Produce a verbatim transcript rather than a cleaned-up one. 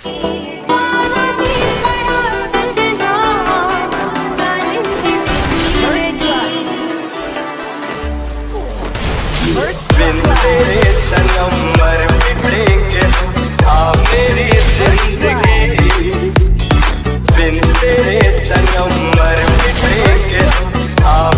बिन तेरे सनम मर मिटेंगे हाँ मेरी जिंदगी, बिन तेरे सनम मर मिटेंगे हाँ